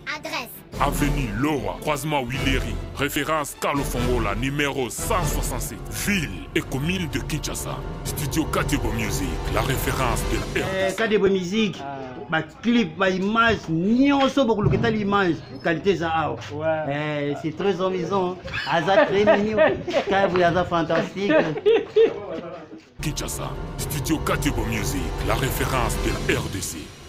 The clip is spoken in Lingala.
Adresse. Avenue Loa, croisement Willery, référence Carlo Fongola, numéro 167, ville et commune de Kinshasa. Studio Kadebo Music, la référence de la RDC. Kadebo Music, ma clip, ma image, nyonso beaucoup que l'image, qualité ça. C'est très amusant, Aza très mignon, quand vous êtes fantastique. Kinshasa, Studio Kadebo Music, la référence de la RDC.